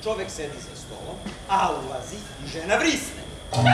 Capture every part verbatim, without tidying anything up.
čovek sedi za stolom, a ulazi i žena vrisne.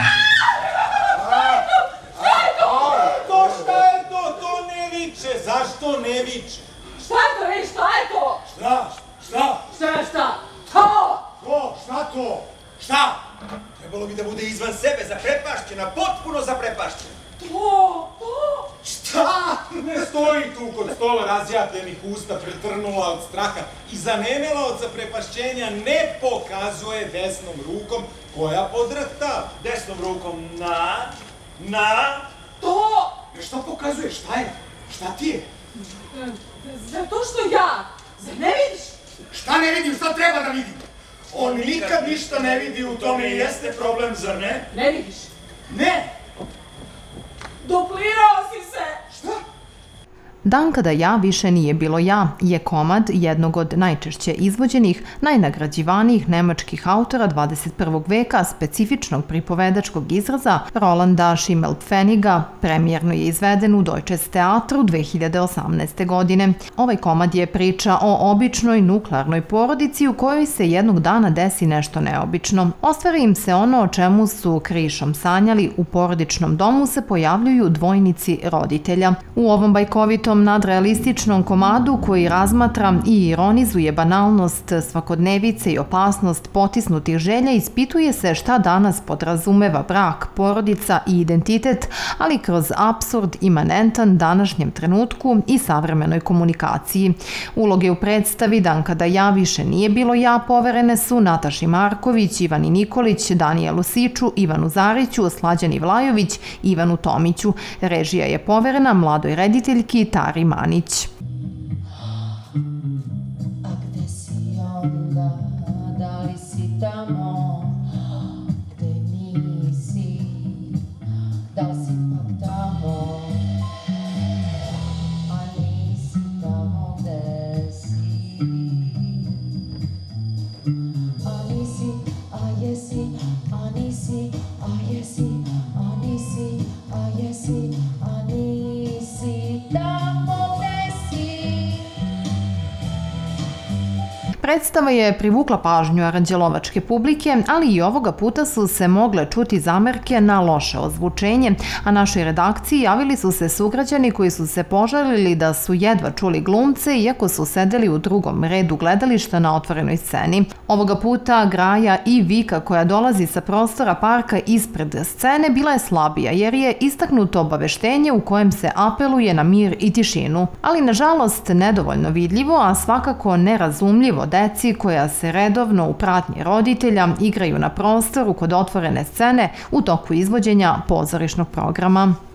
To šta je to? To ne viče. Zašto ne viče? Šta je to, vi? Šta je to? Šta? Šta? Šta je šta? To! To? Šta to? Šta? Trebalo bi da bude izvan sebe, zaprepašćena, potpuno zaprepašćena. To! To! Šta? Ne stoji tu kod stola razjapljenih usta, pretrnula od straha i zanemela od zaprepašćenja, ne pokazuje desnom rukom koja podrhtava. Desnom rukom na, na... To! Šta pokazuje? Šta je? Šta ti je? Zato što ja, zar ne vidiš? Šta ne vidim? Šta treba da vidim? On nikad ništa ne vidi, u tome i jeste problem, zar ne? Ne vidiš? Ne! Duplirao si se! Šta? Dan kada ja više nije bilo ja je komad jednog od najčešće izvođenih, najnagrađivanijih nemačkih autora dvadeset prvog veka, specifičnog pripovedačkog izraza Rolanda Schimmelpfenniga, premijerno je izveden u Deutsches Theatru dve hiljade osamnaeste. godine. Ovaj komad je priča o običnoj nuklearnoj porodici u kojoj se jednog dana desi nešto neobično. Ostvari im se ono o čemu su krišom sanjali, u porodičnom domu se pojavljuju dvojnici roditelja. U ovom bajkovitom nadrealističnom komadu koji razmatra i ironizuje banalnost svakodnevice i opasnost potisnutih želja, ispituje se šta danas podrazumeva brak, porodica i identitet, ali kroz apsurd imanentan današnjem trenutku i savremenoj komunikaciji. Uloge u predstavi Dan kada ja više nije bilo ja poverene su Nataši Marković, Ivani Nikolić, Danijelu Siču, Ivanu Zariću, Slađani Vlajović, Ivanu Tomiću. Režija je poverena mladoj rediteljki Tari Manić. A gde si onda, da li si tamo, gde nisi, da li si pak tamo, a nisi tamo gde si, a nisi, a jesi, a nisi, a jesi, a nisi, a jesi, a nisi tamo. Predstava je privukla pažnju aranđelovačke publike, ali i ovoga puta su se mogle čuti zamerke na loše ozvučenje, a našoj redakciji javili su se sugrađani koji su se požalili da su jedva čuli glumce iako su sedeli u drugom redu gledališta na otvorenoj sceni. Ovoga puta graja i vika koja dolazi sa prostora parka ispred scene bila je slabija jer je istaknuto obaveštenje u kojem se apeluje na mir i tišinu, ali nažalost nedovoljno vidljivo, a svakako nerazumljivo deci koja se redovno u pratnji roditelja igraju na prostoru kod otvorene scene u toku izvođenja pozorišnog programa.